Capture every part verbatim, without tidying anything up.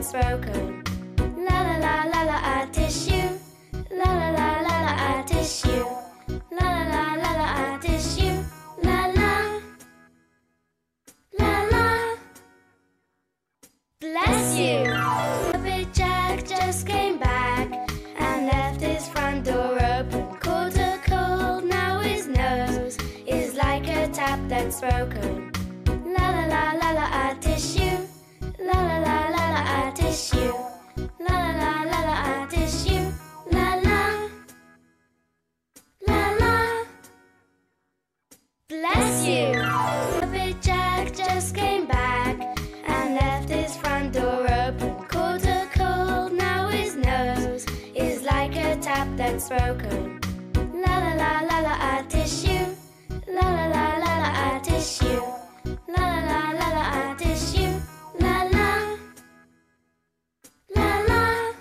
that's broken. La la la la la, a tissue. La la la la la, a tissue. La la la la la, a tissue. La la. La la. Bless you. Puppet Jack just came back and left his front door open. Caught a cold, now his nose is like a tap that's broken. La la la la la, a tissue. La la la la la, a tissue. La la la la la, a tissue. La la. La la. Bless you. Puppet Jack just came back and left his front door open. Caught a cold, now his nose is like a tap that's broken. La la la la la, a tissue. La la la la la, a tissue. La la la la la, a tissue. La la. La la.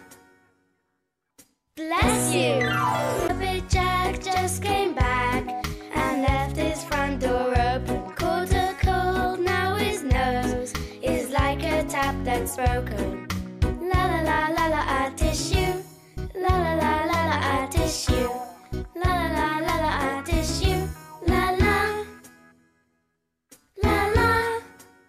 Bless you. Puppet Jack just came back and left his front door open. Caught a cold, now his nose is like a tap that's broken. La la la la la, a tissue. La la la la la, a tissue. La la la la la, a tissue. La la. La la.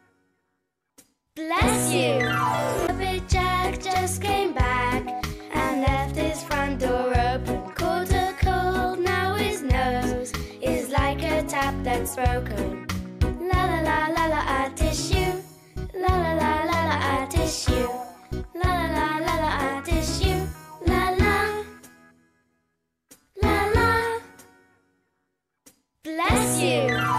Bless you. Puppet Jack just came back and left his front door open. Caught a cold, now his nose is like a tap that's broken. La la la la la, a tissue. La la la la la, a tissue. La la la la la, a tissue. La la. La la. Bless you.